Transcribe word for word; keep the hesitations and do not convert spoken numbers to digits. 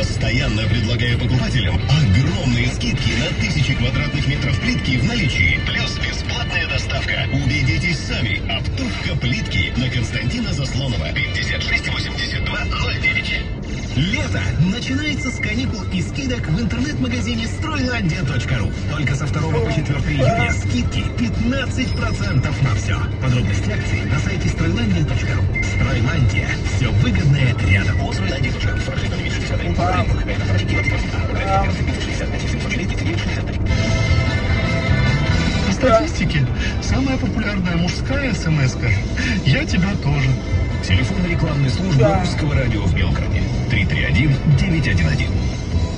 Постоянно предлагаю покупателям огромные скидки на тысячи квадратных метров плитки в наличии. Плюс бесплатная доставка. Убедитесь сами. Оптовка плитки на Константина Заслонова. пятьдесят шесть восемьдесят два ноль девять. Лето начинается с каникул и скидок в интернет-магазине стройландия точка ру. Только со второго по четвёртое июня скидки пятнадцать процентов на все. Подробности акций на сайте стройландия точка ру. Стройландия. Все выгодное рядом. О, Стройландия точка ру. По статистике, самая популярная мужская смс-ка «Я тебя тоже». Телефон рекламной службы Да. Русского радио в Белгороде. три три один девять один один.